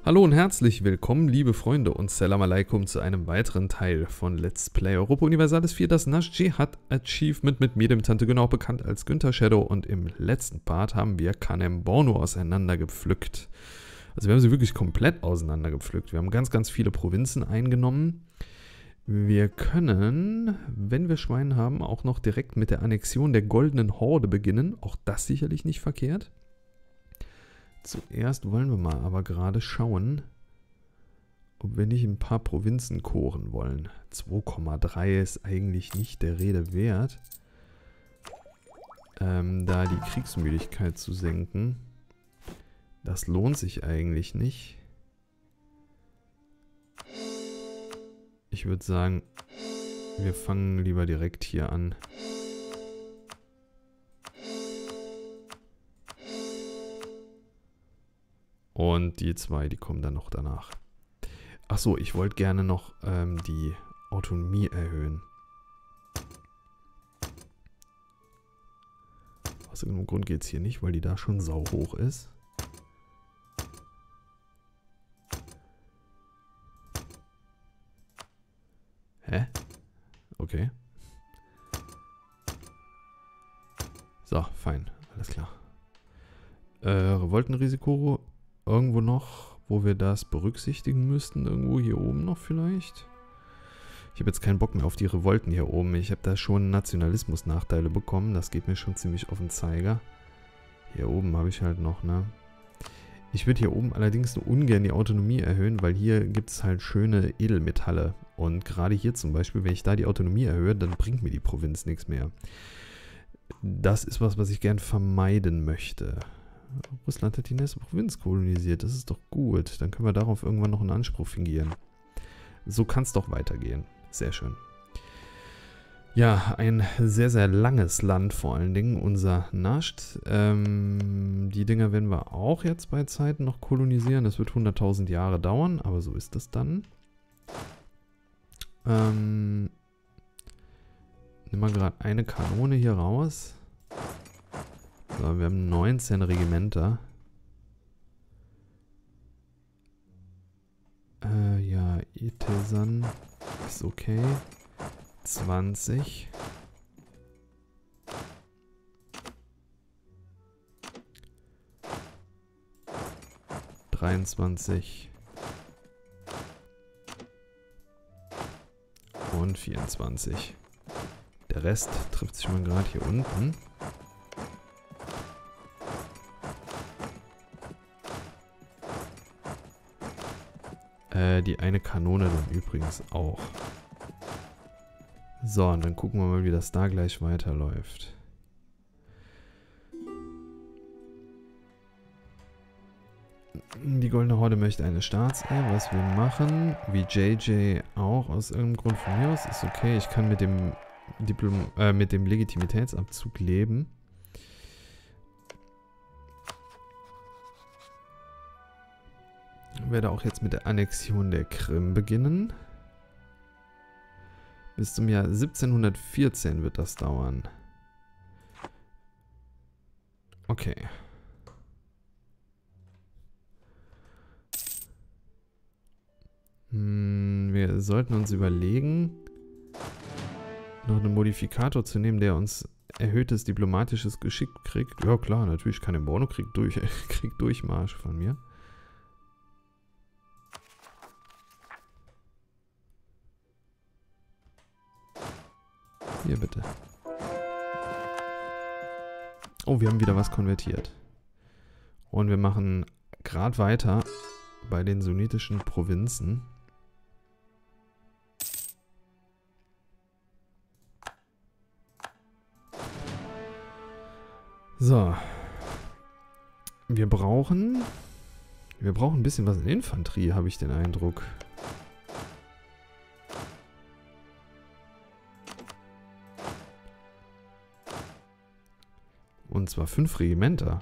Hallo und herzlich willkommen, liebe Freunde, und Salam Alaikum zu einem weiteren Teil von Let's Play Europa Universalis 4, das Nash Jihad Achievement mit Medem Tante, genau bekannt als Günther Shadow, und im letzten Part haben wir Kanem Bornu auseinandergepflückt. Also wir haben sie wirklich komplett auseinandergepflückt. Wir haben ganz viele Provinzen eingenommen. Wir können, wenn wir Schwein haben, auch noch direkt mit der Annexion der Goldenen Horde beginnen. Auch das sicherlich nicht verkehrt. Zuerst wollen wir mal aber gerade schauen, ob wir nicht ein paar Provinzen koren wollen. 2,3 ist eigentlich nicht der Rede wert, da die Kriegsmüdigkeit zu senken. Das lohnt sich eigentlich nicht. Ich würde sagen, wir fangen lieber direkt hier an. Und die zwei, die kommen dann noch danach. Achso, ich wollte gerne noch die Autonomie erhöhen. Aus irgendeinem Grund geht es hier nicht, weil die da schon sau hoch ist. Hä? Okay. So, fein. Alles klar. Revoltenrisiko irgendwo noch, wo wir das berücksichtigen müssten. Irgendwo hier oben noch vielleicht. Ich habe jetzt keinen Bock mehr auf die Revolten hier oben. Ich habe da schon Nationalismus-Nachteile bekommen. Das geht mir schon ziemlich auf den Zeiger. Hier oben habe ich halt noch, ne? Ich würde hier oben allerdings nur ungern die Autonomie erhöhen, weil hier gibt es halt schöne Edelmetalle. Und gerade hier zum Beispiel, wenn ich da die Autonomie erhöhe, dann bringt mir die Provinz nichts mehr. Das ist was ich gern vermeiden möchte. Russland hat die nächste Provinz kolonisiert. Das ist doch gut. Dann können wir darauf irgendwann noch einen Anspruch fingieren. So kann es doch weitergehen. Sehr schön. Ja, ein sehr langes Land vor allen Dingen. Unser Nasht. Die Dinger werden wir auch jetzt bei Zeiten noch kolonisieren. Das wird 100.000 Jahre dauern, aber so ist es dann. Nimm mal gerade eine Kanone hier raus. So, wir haben 19 Regimenter. Ja, Etesan ist okay. 20. Und 24. Der Rest trifft sich mal gerade hier unten. Die eine Kanone dann übrigens auch. So, und dann gucken wir mal, wie das da gleich weiterläuft. Die Goldene Horde möchte eine Staatsehe, was wir machen. Wie JJ auch, aus irgendeinem Grund von mir aus. Ist okay, ich kann mit dem Legitimitätsabzug leben. Ich werde auch jetzt mit der Annexion der Krim beginnen. Bis zum Jahr 1714 wird das dauern. Okay. Wir sollten uns überlegen, noch einen Modifikator zu nehmen, der uns erhöhtes diplomatisches Geschick kriegt. Ja klar, natürlich kann der Bornu kriegt Durchmarsch von mir. Hier bitte. Oh, wir haben wieder was konvertiert. Und wir machen gerade weiter bei den sunnitischen Provinzen. So. Wir brauchen ein bisschen was in Infanterie, habe ich den Eindruck. Und zwar 5 Regimenter.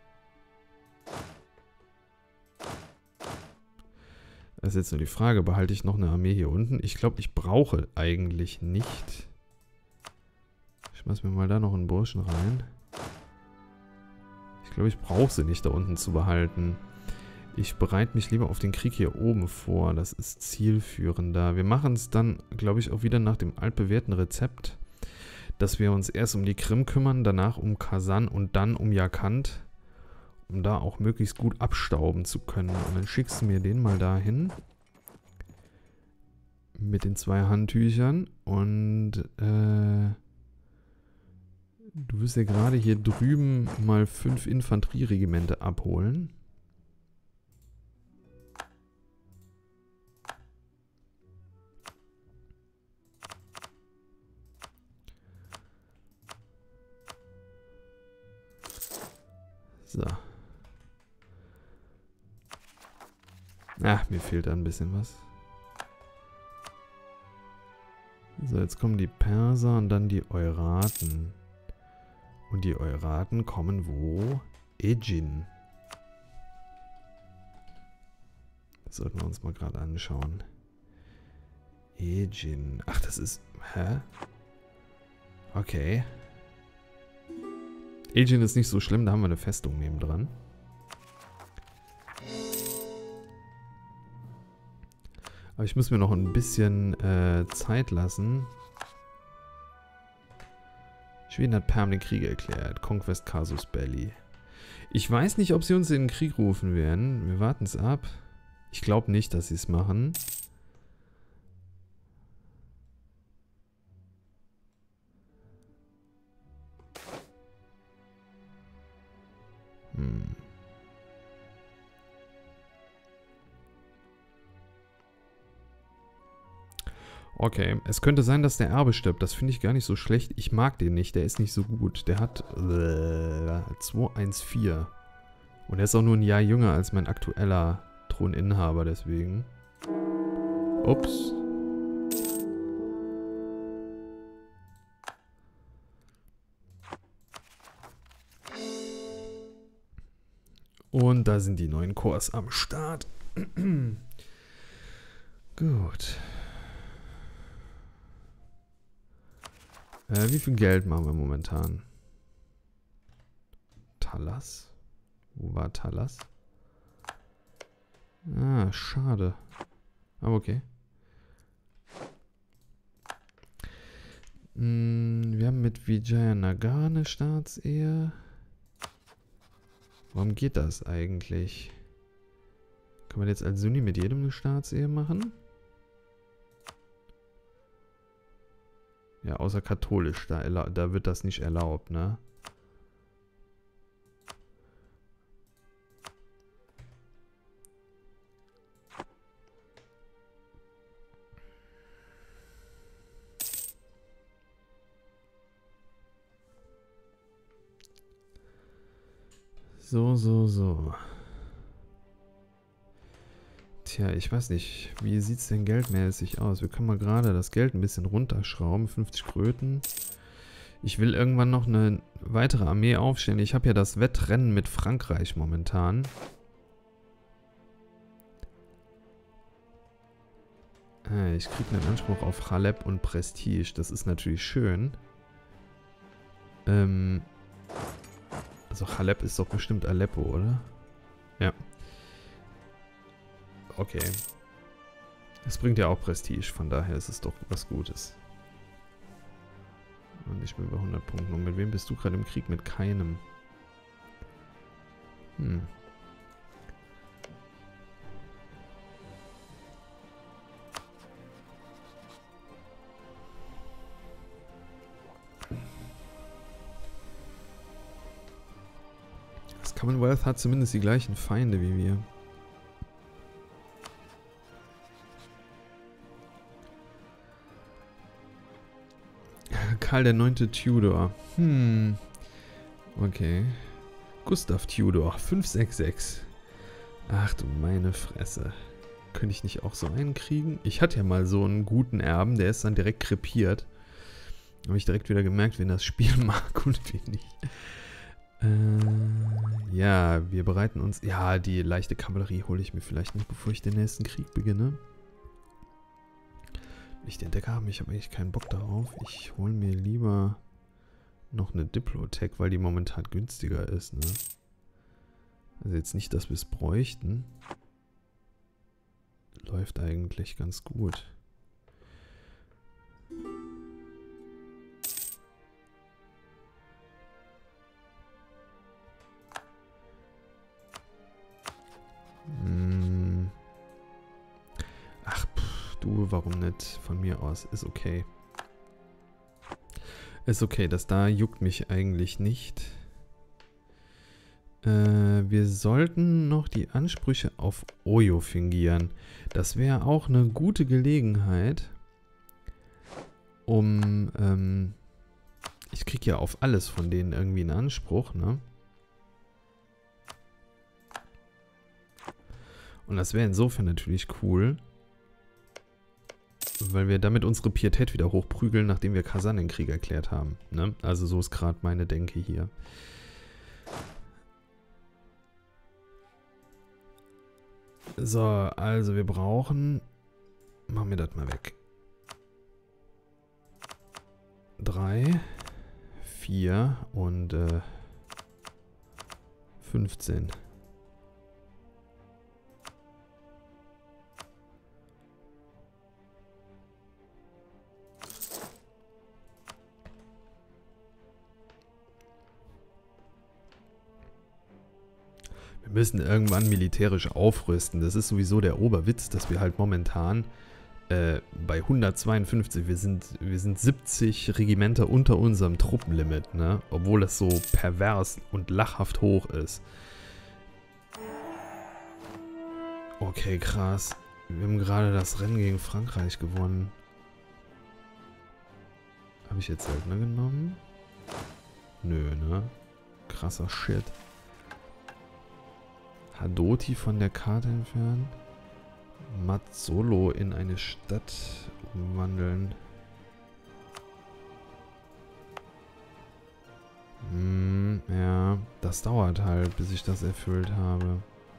Das ist jetzt nur die Frage, behalte ich noch eine Armee hier unten? Ich glaube, ich brauche eigentlich nicht. Ich schmeiß mir mal da noch einen Burschen rein. Ich glaube, ich brauche sie nicht da unten zu behalten. Ich bereite mich lieber auf den Krieg hier oben vor. Das ist zielführender. Wir machen es dann, glaube ich, auch wieder nach dem altbewährten Rezept, dass wir uns erst um die Krim kümmern, danach um Kasan und dann um Jakant, um da auch möglichst gut abstauben zu können. Und dann schickst du mir den mal dahin. Mit den 2 Handtüchern. Und du wirst ja gerade hier drüben mal 5 Infanterieregimente abholen. So. Ach, mir fehlt da ein bisschen was. So, jetzt kommen die Perser und dann die Euraten. Und die Euraten kommen wo? Aegian. Das sollten wir uns mal gerade anschauen. Aegian. Ach, das ist... Hä? Okay. Aegian ist nicht so schlimm, da haben wir eine Festung nebendran. Aber ich muss mir noch ein bisschen Zeit lassen. Schweden hat Perm den Krieg erklärt. Conquest Casus Belli. Ich weiß nicht, ob sie uns in den Krieg rufen werden. Wir warten es ab. Ich glaube nicht, dass sie es machen. Okay, es könnte sein, dass der Erbe stirbt. Das finde ich gar nicht so schlecht. Ich mag den nicht, der ist nicht so gut. Der hat 214. Und er ist auch nur ein Jahr jünger als mein aktueller Throninhaber, deswegen. Ups. Und da sind die neuen Korps am Start. Gut. Wie viel Geld machen wir momentan? Talas? Wo war Talas? Ah, schade. Aber okay. Wir haben mit Vijayanagar eine Staatsehe. Warum geht das eigentlich? Kann man jetzt als Sunni mit jedem eine Staatsehe machen? Ja, außer katholisch, da wird das nicht erlaubt, ne? So. Tja, ich weiß nicht, wie sieht es denn geldmäßig aus? Wir können mal gerade das Geld ein bisschen runterschrauben, 50 Kröten. Ich will irgendwann noch eine weitere Armee aufstellen. Ich habe ja das Wettrennen mit Frankreich momentan. Ich kriege einen Anspruch auf Chaleb und Prestige. Das ist natürlich schön. Also Chaleb ist doch bestimmt Aleppo, oder? Ja. Okay. Das bringt ja auch Prestige, von daher ist es doch was Gutes. Und ich bin bei 100 Punkten. Und mit wem bist du gerade im Krieg? Mit keinem. Das Commonwealth hat zumindest die gleichen Feinde wie wir. Karl der 9. Tudor. Okay. Gustav Tudor. 566. Ach du meine Fresse. Könnte ich nicht auch so einen kriegen? Ich hatte ja mal so einen guten Erben, der ist dann direkt krepiert. Habe ich direkt wieder gemerkt, wen das Spiel mag und wen nicht. Ja, wir bereiten uns... Ja, die leichte Kavallerie hole ich mir vielleicht nicht, bevor ich den nächsten Krieg beginne. Ich den Decker habe, ich habe eigentlich keinen Bock darauf. Ich hole mir lieber noch eine Diplotech, weil die momentan günstiger ist, ne? Also jetzt nicht, dass wir es bräuchten. Läuft eigentlich ganz gut. Ach, du, warum nicht? Von mir aus. Ist okay. Ist okay, das da juckt mich eigentlich nicht. Wir sollten noch die Ansprüche auf Oyo fingieren. Das wäre auch eine gute Gelegenheit, um, ich kriege ja auf alles von denen irgendwie einen Anspruch, ne? Und das wäre insofern natürlich cool, weil wir damit unsere Pietät wieder hochprügeln, nachdem wir Kazan den Krieg erklärt haben, ne? Also so ist gerade meine Denke hier. So, also wir brauchen... Machen wir das mal weg. 3, 4 und 15. Wir müssen irgendwann militärisch aufrüsten. Das ist sowieso der Oberwitz, dass wir halt momentan bei 152, wir sind 70 Regimenter unter unserem Truppenlimit, ne? Obwohl das so pervers und lachhaft hoch ist. Okay, krass. Wir haben gerade das Rennen gegen Frankreich gewonnen. Habe ich jetzt Söldner genommen? Nö, ne? Krasser Shit. Hadoti von der Karte entfernen. Mazzolo in eine Stadt umwandeln. Ja, das dauert halt, bis ich das erfüllt habe.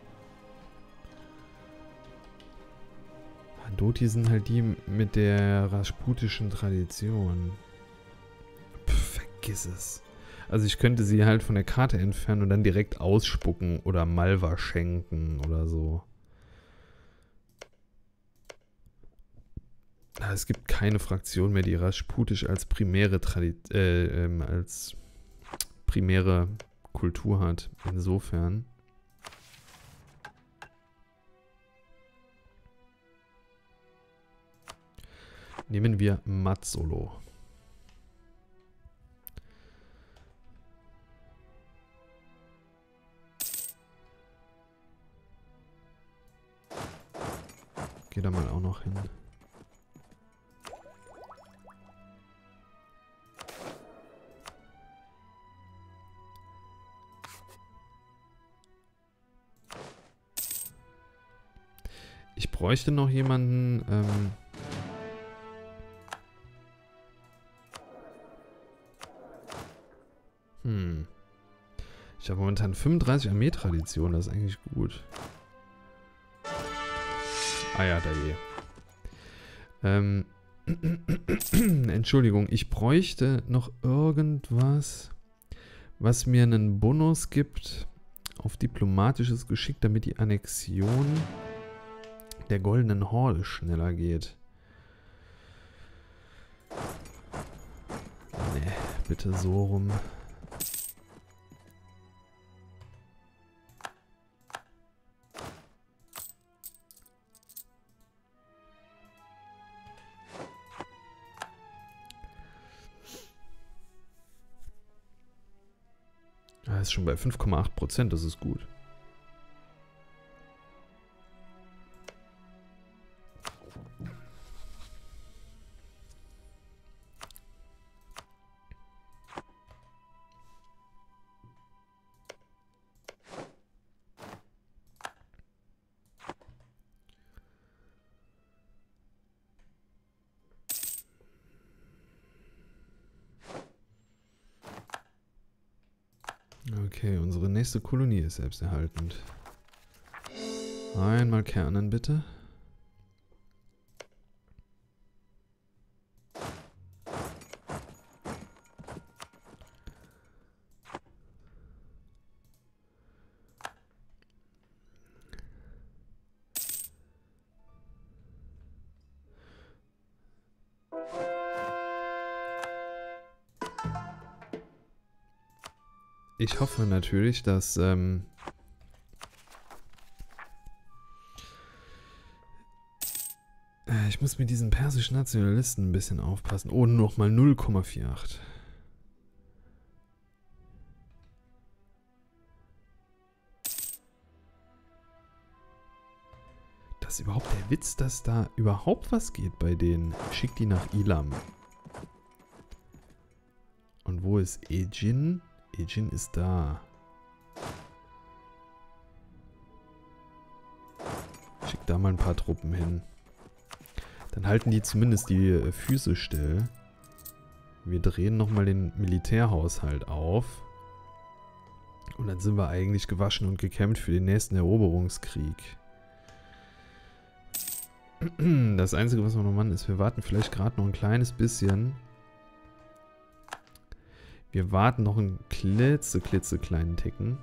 Hadoti sind halt die mit der rasputischen Tradition. Vergiss es. Also ich könnte sie halt von der Karte entfernen und dann direkt ausspucken oder Malva schenken oder so. Es gibt keine Fraktion mehr, die Rasputisch als primäre Kultur hat. Insofern. Nehmen wir Mazzolo. Geh da mal auch noch hin. Ich bräuchte noch jemanden, Ich habe momentan 35 Armeetraditionen, das ist eigentlich gut. Ah ja, da je. Entschuldigung, ich bräuchte noch irgendwas, was mir einen Bonus gibt auf diplomatisches Geschick, damit die Annexion der Goldenen Horde schneller geht. Nee, bitte so rum. Ah, ist schon bei 5,8%, das ist gut. Okay, unsere nächste Kolonie ist selbsterhaltend. Einmal kernen, bitte. ich hoffe natürlich, dass ich muss mit diesen persischen Nationalisten ein bisschen aufpassen. Oh, nochmal 0,48. Das ist überhaupt der Witz, dass da überhaupt was geht bei denen. Schick die nach Ilam. Und wo ist Ejin? Ejin ist da. Schick da mal ein paar Truppen hin. Dann halten die zumindest die Füße still. Wir drehen nochmal den Militärhaushalt auf. Und dann sind wir eigentlich gewaschen und gekämmt für den nächsten Eroberungskrieg. Das Einzige, was wir noch machen, ist, wir warten vielleicht gerade noch ein kleines bisschen. Wir warten noch einen klitzekleinen Ticken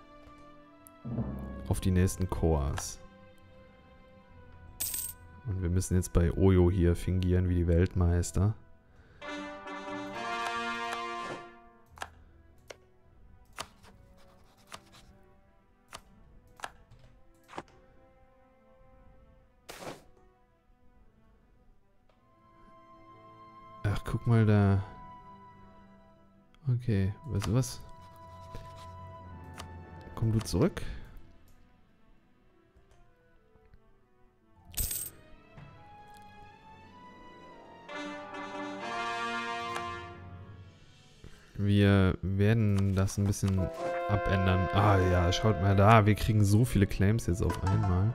auf die nächsten Korps. Und wir müssen jetzt bei Oyo hier fingieren wie die Weltmeister. Ach, guck mal da. Okay, weißt du was? Komm du zurück. Wir werden das ein bisschen abändern. Ah ja, schaut mal da. Wir kriegen so viele Claims jetzt auf einmal.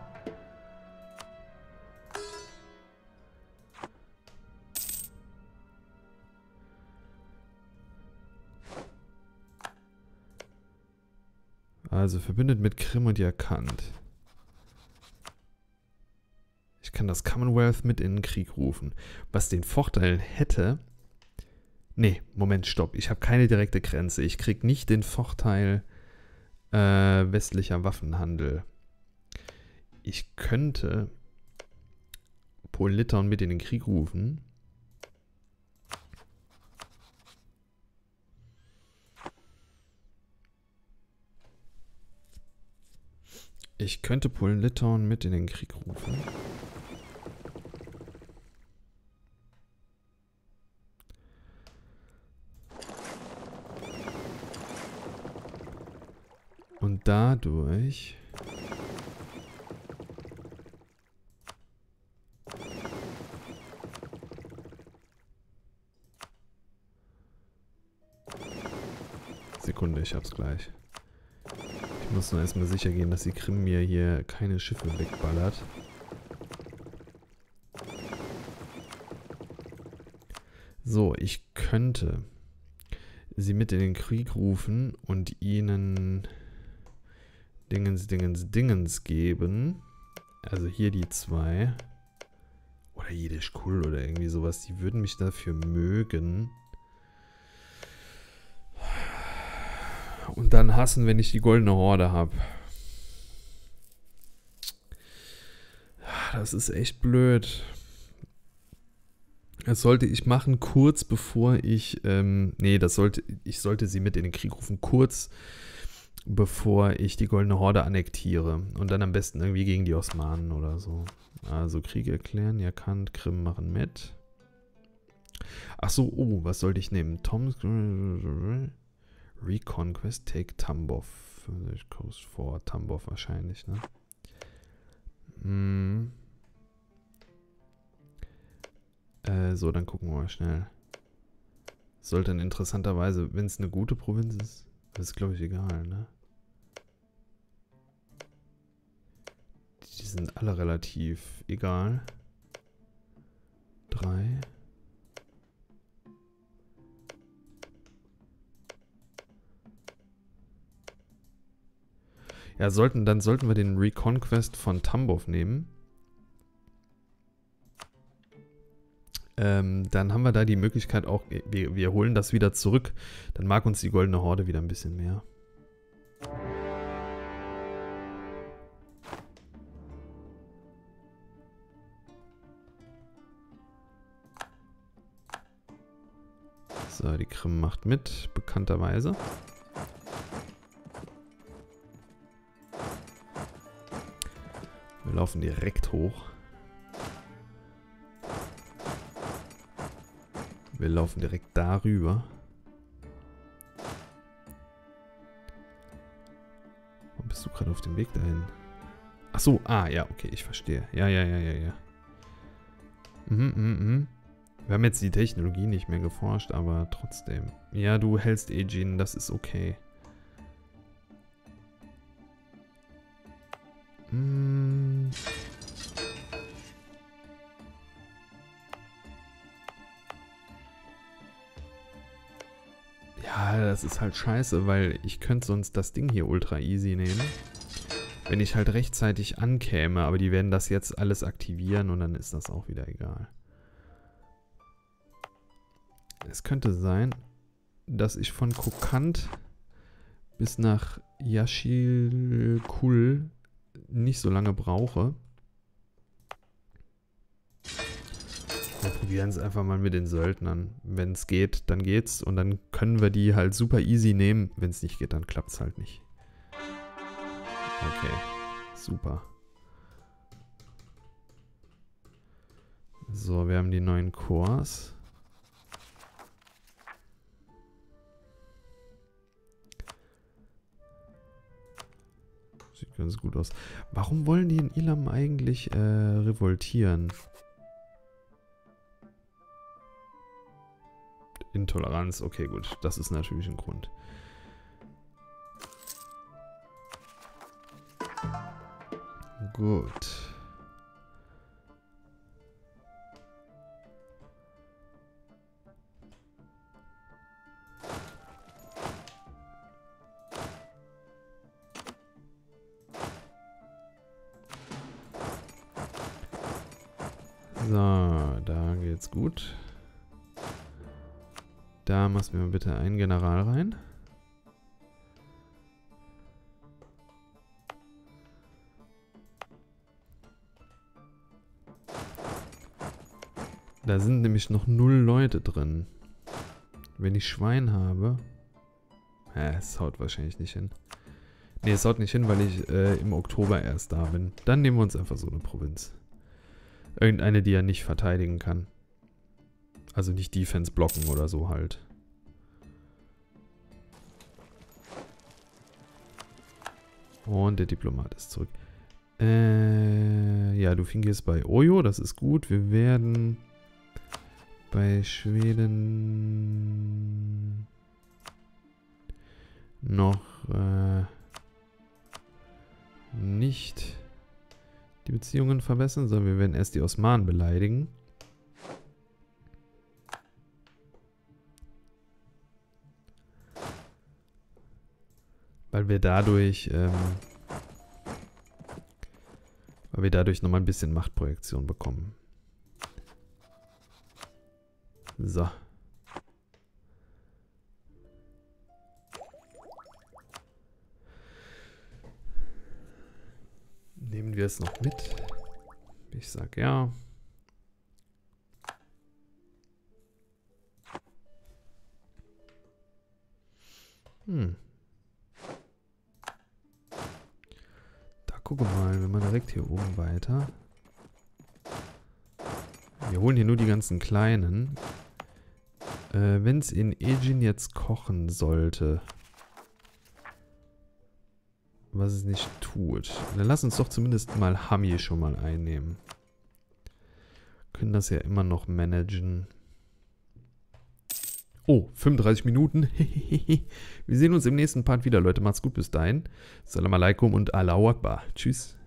Also verbündet mit Krim und Jakant. Ich kann das Commonwealth mit in den Krieg rufen. Was den Vorteil hätte... Nee, Moment, stopp. Ich habe keine direkte Grenze. Ich kriege nicht den Vorteil westlicher Waffenhandel. Ich könnte Polen-Litauen mit in den Krieg rufen. Ich könnte Polen-Litauen mit in den Krieg rufen. Und dadurch... Sekunde, ich hab's gleich. Ich muss nur erstmal sicher gehen, dass die Krim mir hier keine Schiffe wegballert. So, ich könnte sie mit in den Krieg rufen und ihnen Dingens geben. Also hier die zwei. Oder Jiddisch Kul oder irgendwie sowas. Die würden mich dafür mögen. Und dann hassen, wenn ich die Goldene Horde habe. Das ist echt blöd. Das sollte ich machen, kurz bevor ich... ich sollte sie mit in den Krieg rufen, kurz bevor ich die Goldene Horde annektiere. Und dann am besten irgendwie gegen die Osmanen oder so. Also Krieg erklären, Jakant, Krim machen mit. Ach so, oh, was sollte ich nehmen? Tom's... Reconquest, take Tambov. Coast for Tambov wahrscheinlich, ne? So, dann gucken wir mal schnell. Sollte dann interessanterweise, wenn es eine gute Provinz ist, das ist glaube ich egal, ne? Die sind alle relativ egal. 3. Ja, dann sollten wir den Reconquest von Tambov nehmen. Dann haben wir da die Möglichkeit auch, wir holen das wieder zurück. Dann mag uns die Goldene Horde wieder ein bisschen mehr. So, die Krim macht mit, bekannterweise. laufen direkt hoch. Wir laufen direkt darüber. Warum bist du gerade auf dem Weg dahin? Ach so, ja, okay, ich verstehe. Ja. Wir haben jetzt die Technologie nicht mehr geforscht, aber trotzdem. Ja, du hältst Aegean, das ist okay. Ja, das ist halt scheiße, weil ich könnte sonst das Ding hier ultra easy nehmen. Wenn ich halt rechtzeitig ankäme, aber die werden das jetzt alles aktivieren und dann ist das auch wieder egal. Es könnte sein, dass ich von Kokand bis nach Yashil-Kul nicht so lange brauche. Wir probieren es einfach mal mit den Söldnern. Wenn es geht, dann geht's und dann können wir die halt super easy nehmen. Wenn es nicht geht, dann klappt es halt nicht. Okay, super. So, wir haben die neuen Cores. Sieht ganz gut aus. Warum wollen die in Ilam eigentlich revoltieren? Intoleranz, okay, gut. Das ist natürlich ein Grund. Gut. So, da geht's gut. Da machst du mir bitte einen General rein. Da sind nämlich noch 0 Leute drin. Wenn ich Schwein habe... es haut wahrscheinlich nicht hin. Ne, es haut nicht hin, weil ich im Oktober erst da bin. Dann nehmen wir uns einfach so eine Provinz. Irgendeine, die er nicht verteidigen kann. Also nicht Defense blocken oder so halt. Und der Diplomat ist zurück. Ja, du fingierst bei Oyo, das ist gut. Wir werden bei Schweden noch nicht die Beziehungen verbessern, sondern wir werden erst die Osmanen beleidigen. Weil wir dadurch nochmal ein bisschen Machtprojektion bekommen. So. Nehmen wir es noch mit? Ich sag ja. Da gucke mal, wenn man direkt hier oben weiter. Wir holen hier nur die ganzen kleinen. Wenn es in Aegean jetzt kochen sollte, was es nicht tut, dann lass uns doch zumindest mal Hami schon mal einnehmen. Können das ja immer noch managen. Oh, 35 Minuten. Wir sehen uns im nächsten Part wieder, Leute. Macht's gut bis dahin. Salam alaikum und Allahu Akbar. Tschüss.